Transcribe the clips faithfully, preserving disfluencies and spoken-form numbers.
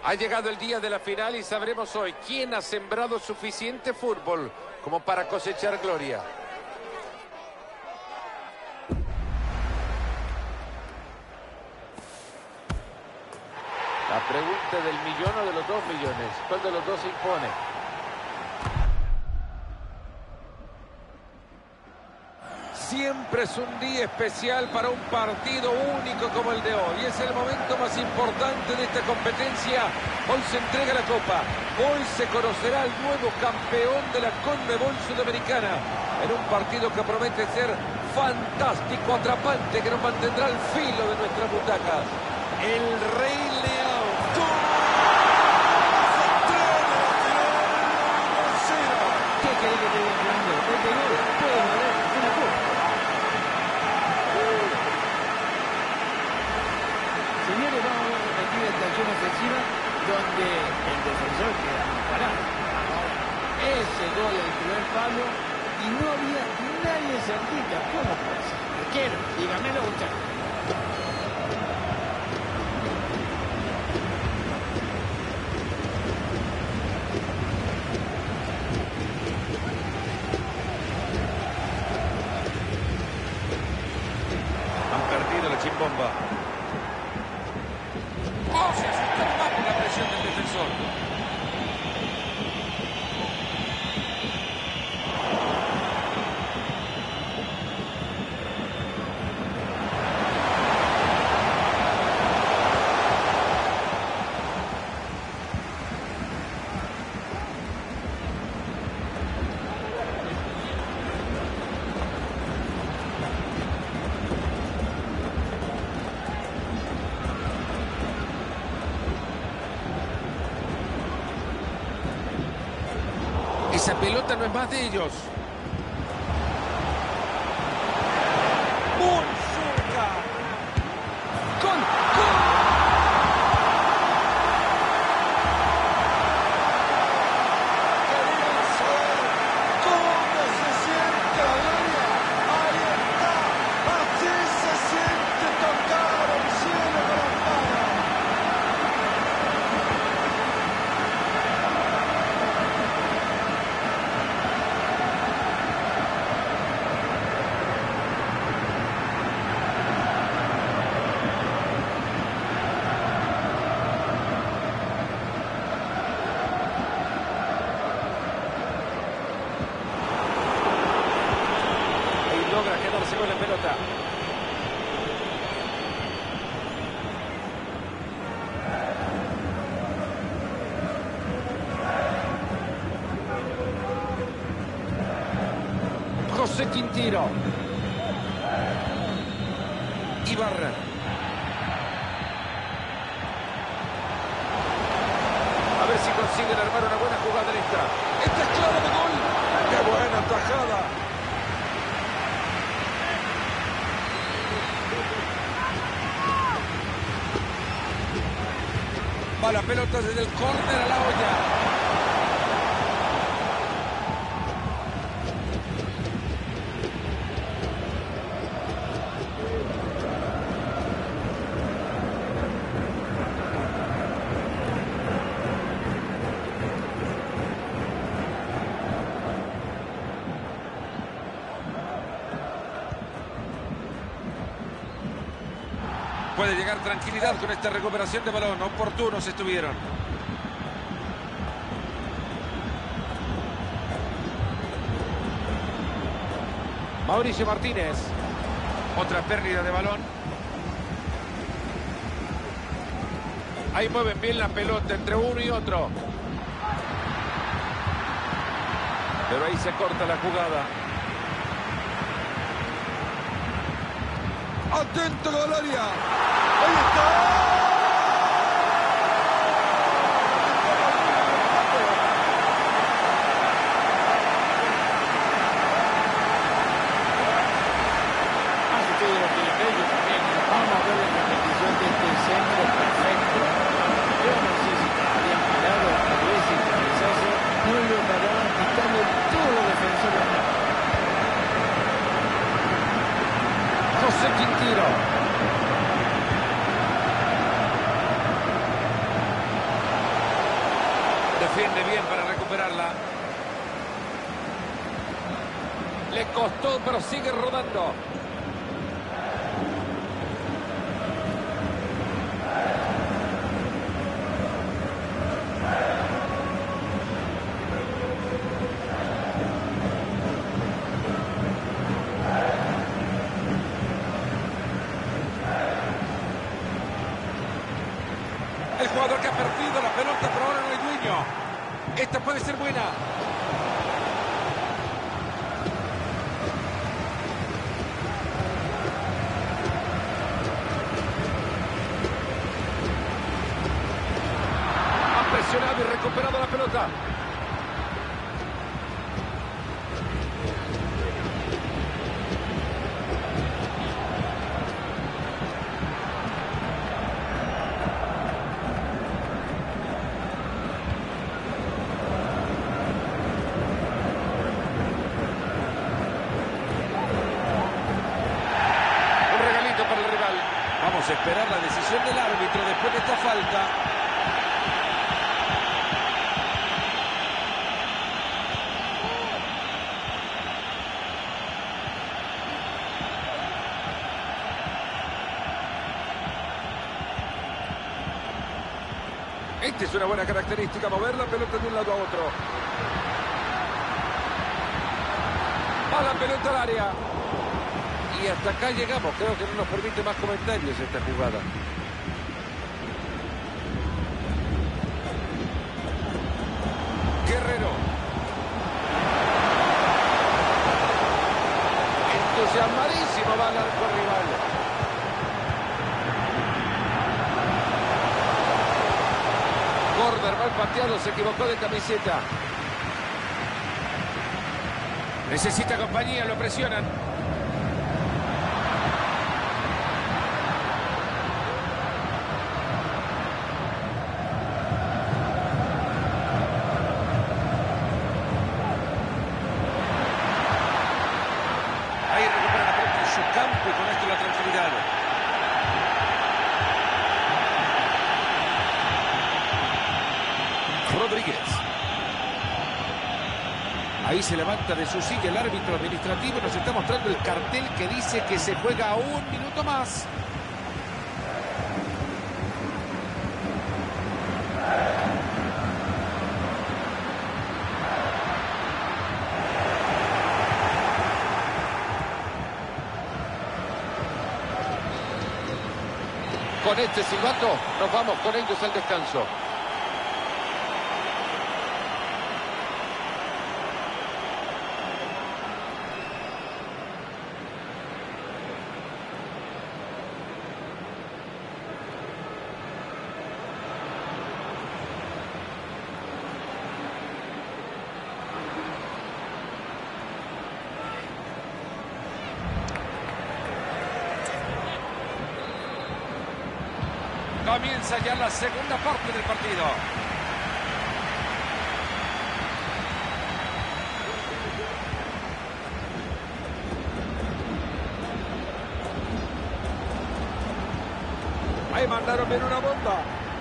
Ha llegado el día de la final y sabremos hoy quién ha sembrado suficiente fútbol como para cosechar gloria. La pregunta del millón o de los dos millones. ¿Cuál de los dos se impone? Siempre es un día especial para un partido único como el de hoy. Es el momento más importante de esta competencia. Hoy se entrega la Copa. Hoy se conocerá el nuevo campeón de la Conmebol Sudamericana. En un partido que promete ser fantástico, atrapante, que nos mantendrá al filo de nuestras butacas. El Rey León. ¿Qué querés que te diga, Fernando? Este gol puede valer una copa. Señores, vamos a ver repetida esta acción ofensiva donde el defensor queda parado. Ese gol al primer palo y no había nadie cerquita. ¿Cómo puede ser? Arquero, dígamelo usted. Chimbomba. Oh, se asustó más por la presión del defensor. Esa pelota no es más de ellos. ¡Muy cerca! ¡Gol! ¡Gol! ¡Queremos saber cómo se siente la gloria! ¡Ahí está! ¡Así se siente tocar el cielo con las manos! Logra quedarse con la pelota. José Quintero. Ibarra. A ver si consiguen armar una buena jugada en esta. Esta es clara de gol. ¡Qué buena tajada! Va la pelota desde el córner a la olla. Puede llegar tranquilidad con esta recuperación de balón. Oportunos estuvieron. Mauricio Martínez. Otra pérdida de balón. Ahí mueven bien la pelota entre uno y otro. Pero ahí se corta la jugada. ¡Atento, Golaria! ¡Ahí está! Vamos a ver la repetición de este centro perfecto. Yo no sé si estarían parados, a veces el cabezazo no lo paraban quitando todos los defensores. José Quintero. Defiende bien para recuperarla. Le costó, pero sigue rodando. El jugador que ha perdido la pelota, pero ahora no hay dueño. Esta puede ser buena. Ha presionado y recuperado la pelota. Vamos a esperar la decisión del árbitro después de esta falta. Esta es una buena característica, mover la pelota de un lado a otro. Va la pelota al área. Y hasta acá llegamos. Creo que no nos permite más comentarios esta jugada. Guerrero. Entusiasmadísimo va al arco rival. Corner mal pateado, se equivocó de camiseta. Necesita compañía, lo presionan. Campo y con esto la tranquilidad. Rodríguez. Ahí se levanta de su silla el árbitro administrativo. Nos está mostrando el cartel que dice que se juega un minuto más. Con este silbato nos vamos con ellos al descanso. Comienza ya la segunda parte del partido. Ahí mandaron bien una bomba.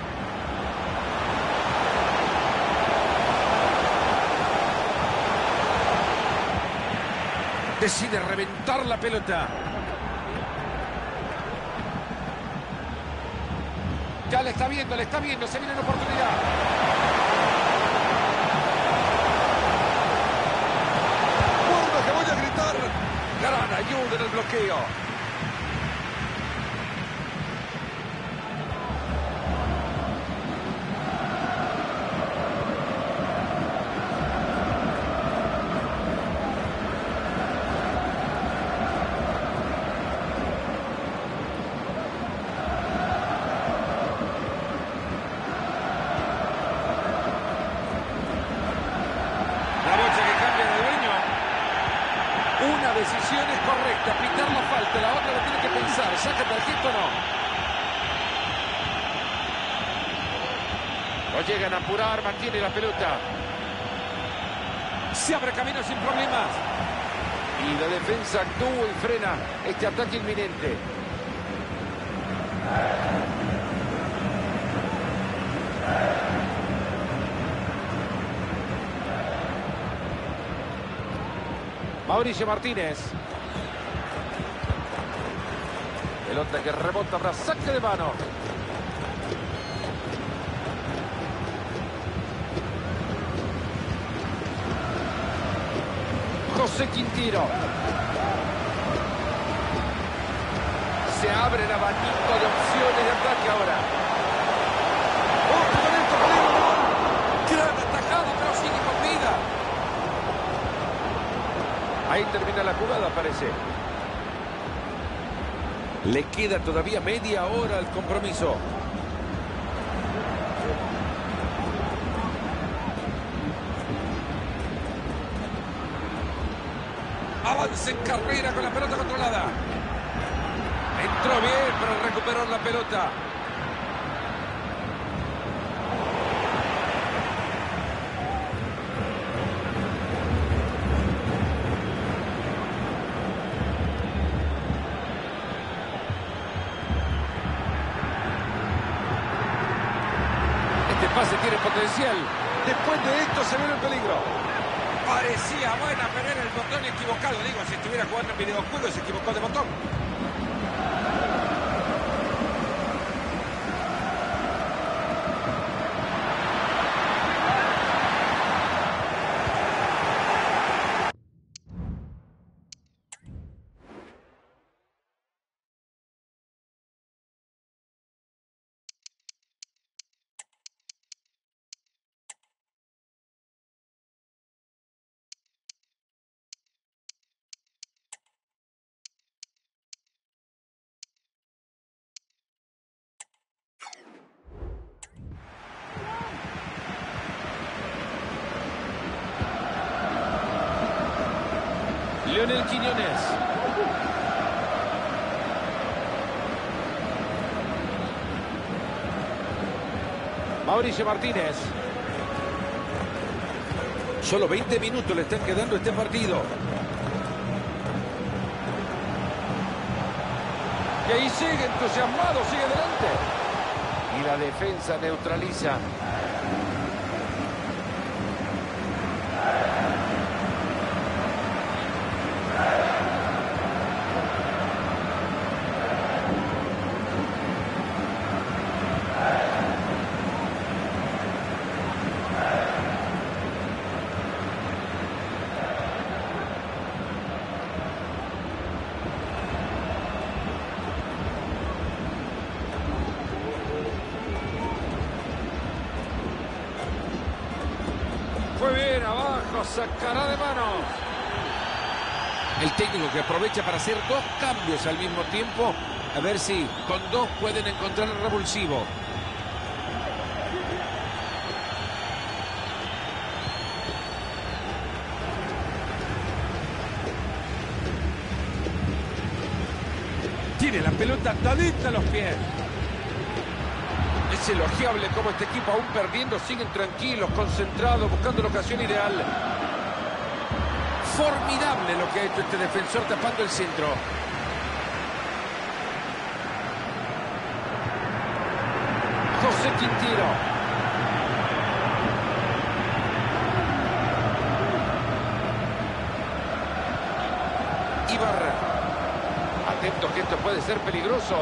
Decide reventar la pelota. Ya le está viendo, le está viendo, se viene una oportunidad. ¡Guarda que voy a gritar! Gran ayuda en el bloqueo. Una decisión es correcta, pitar la falta, la otra la tiene que pensar, saca tarjeta o no. Lo llegan a apurar, mantiene la pelota. Se abre camino sin problemas. Y la defensa actúa y frena este ataque inminente. Mauricio Martínez. Pelota que rebota para saque de mano. José Quintiro. Se abre el abanico de opciones de ataque ahora. ¡Oh, con esto peligro! ¡Gran atajada, pero sigue con vida! Ahí termina la jugada, parece. Le queda todavía media hora al compromiso. Avanza en carrera con la pelota controlada. Entró bien para recuperar la pelota. Este pase tiene potencial. Después de esto se ve el peligro. Parecía buena, pero era el botón equivocado. Digo, si estuviera jugando en videojuegos, se equivocó de botón. Lionel Quiñones. Mauricio Martínez. Solo veinte minutos le están quedando a este partido. Y ahí sigue entusiasmado, sigue adelante. Y la defensa neutraliza. Fue bien, abajo, sacará de mano. El técnico que aprovecha para hacer dos cambios al mismo tiempo. A ver si con dos pueden encontrar el revulsivo. Tiene la pelota atadita a los pies. Es elogiable cómo este equipo, aún perdiendo, siguen tranquilos, concentrados, buscando la ocasión ideal. Formidable lo que ha hecho este defensor tapando el centro. José Quintiro. Ibarra. Atento que esto puede ser peligroso.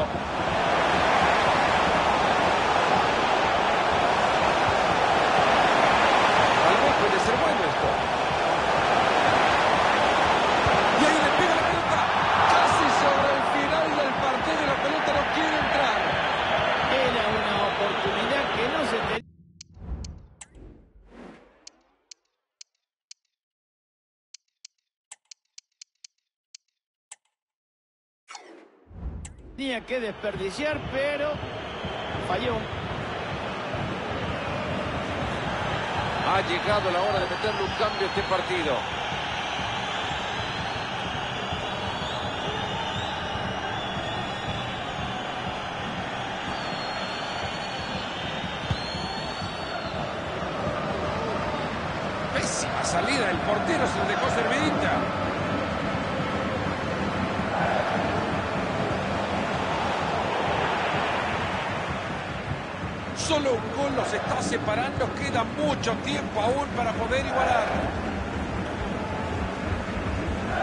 Puede ser bueno esto. Y ahí le pega la pelota. Casi sobre el final del partido y la pelota no quiere entrar. Era una oportunidad que no se tenía que desperdiciar, pero falló. Ha llegado la hora de meterle un cambio a este partido. Pésima salida, el portero se lo dejó servidita. Solo un gol los está separando, queda mucho tiempo aún para poder igualar.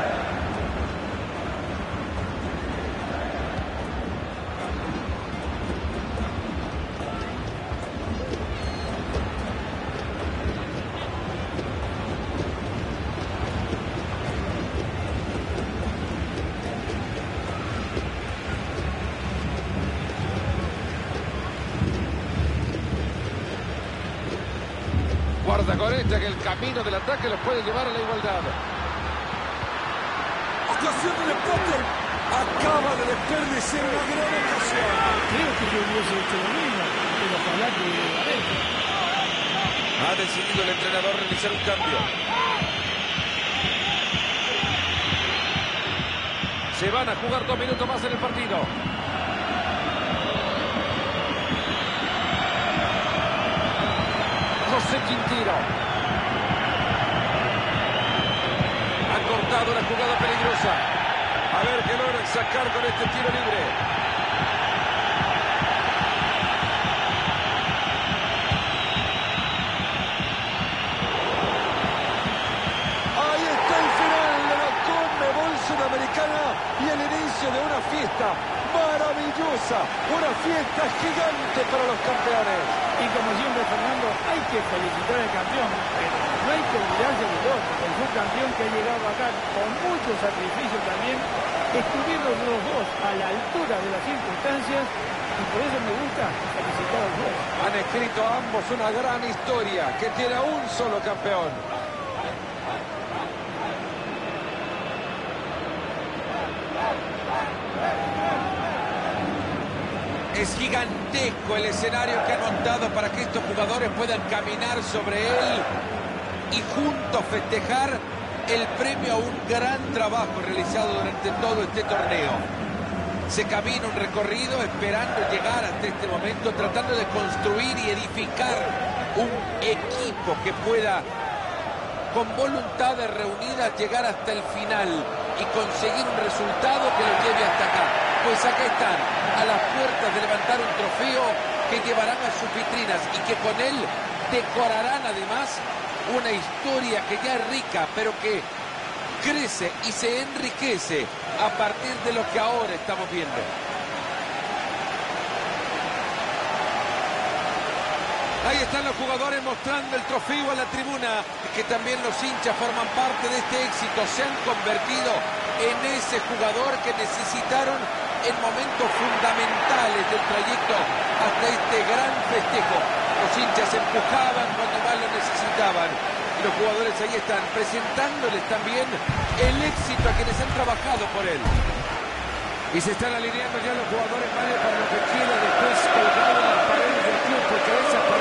con esta que el camino del ataque los puede llevar a la igualdad. Ocasión del empate. Acaba de desperdiciar una gran ocasión. Creo que yo hubiese hecho lo mismo, pero ojalá que adentro. Ha decidido el entrenador realizar un cambio. Se van a jugar dos minutos más en el partido. José Quintero. Han cortado una jugada peligrosa. A ver qué logran sacar con este tiro libre. Ahí está el final de la Conmebol Sudamericana y el inicio de una fiesta maravillosa, una fiesta gigante para los campeones. Y como siempre, Fernando, hay que felicitar al campeón, pero no hay que olvidarse del otro, el subcampeón que ha llegado acá con mucho sacrificio también. Estuvieron los dos a la altura de las circunstancias y por eso me gusta felicitar a los dos. Han escrito ambos una gran historia que tiene a un solo campeón. Es gigantesco el escenario que han montado para que estos jugadores puedan caminar sobre él y juntos festejar el premio a un gran trabajo realizado durante todo este torneo. Se camina un recorrido esperando llegar hasta este momento, tratando de construir y edificar un equipo que pueda, con voluntades reunidas, llegar hasta el final y conseguir un resultado que los lleve hasta acá. Pues acá están, a las puertas de levantar un trofeo que llevarán a sus vitrinas y que con él decorarán además una historia que ya es rica, pero que crece y se enriquece a partir de lo que ahora estamos viendo. Ahí están los jugadores mostrando el trofeo a la tribuna, que también los hinchas forman parte de este éxito, se han convertido en ese jugador que necesitaron en momentos fundamentales del trayecto hasta este gran festejo. Los hinchas empujaban cuando más lo necesitaban. Y los jugadores ahí están presentándoles también el éxito a quienes han trabajado por él. Y se están alineando ya los jugadores, Mario, para lo que queda después colgado en las paredes del club, porque esa